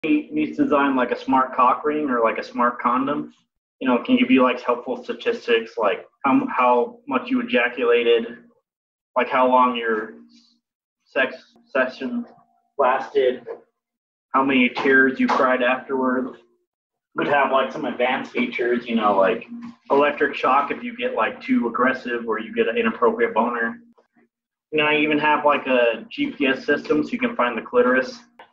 He needs to design like a smart cock ring or like a smart condom. Can give you like helpful statistics, like how much you ejaculated, like how long your sex session lasted, how many tears you cried afterwards. Would have like some advanced features, like electric shock if you get like too aggressive or you get an inappropriate boner. I even have like a GPS system so you can find the clitoris.